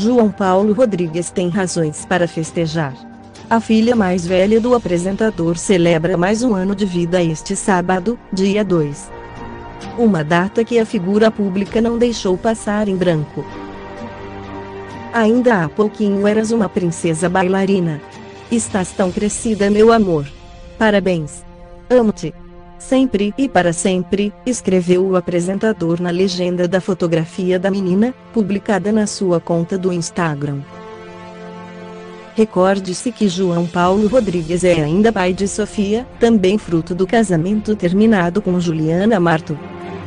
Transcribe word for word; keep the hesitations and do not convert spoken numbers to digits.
João Paulo Rodrigues tem razões para festejar. A filha mais velha do apresentador celebra mais um ano de vida este sábado, dia dois. Uma data que a figura pública não deixou passar em branco. Ainda há pouquinho eras uma princesa bailarina. Estás tão crescida, meu amor. Parabéns. Amo-te. Sempre e para sempre, escreveu o apresentador na legenda da fotografia da menina, publicada na sua conta do Instagram. Recorde-se que João Paulo Rodrigues é ainda pai de Sofia, também fruto do casamento terminado com Juliana Marto.